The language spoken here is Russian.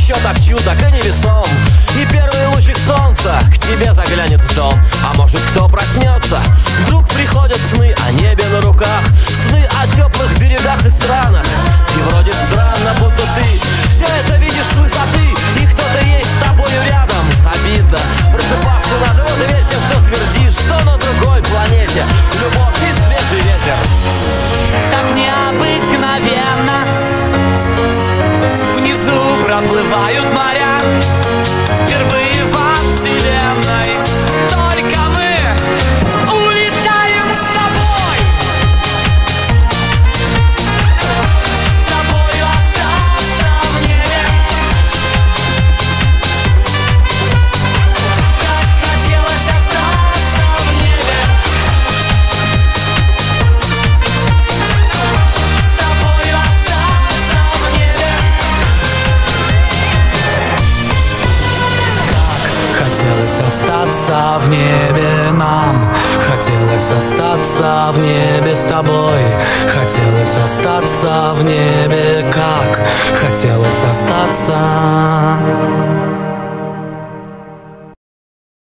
еще так чудок и невесом. И первый лучик солнца к тебе заглянет в дом. А может, кто проснется, вдруг приходят сны о небе на руках, сны о теплых берегах и странах. И вроде странно, будто ты все это видишь с высоты, и кто-то есть с тобою рядом. Обидно просыпаться надо вот весен, кто твердит, что на другой планете любовь и свежий ветер. Так необыкновенно внизу проплывают моря. Впервые во вселенной только мы улетаем с тобой. С тобою остаться в небе. Как хотелось остаться в небе. С тобою остаться в небе. Хотелось остаться в небе нам. Хотелось остаться в небе с тобой. Хотелось остаться в небе, как хотелось остаться.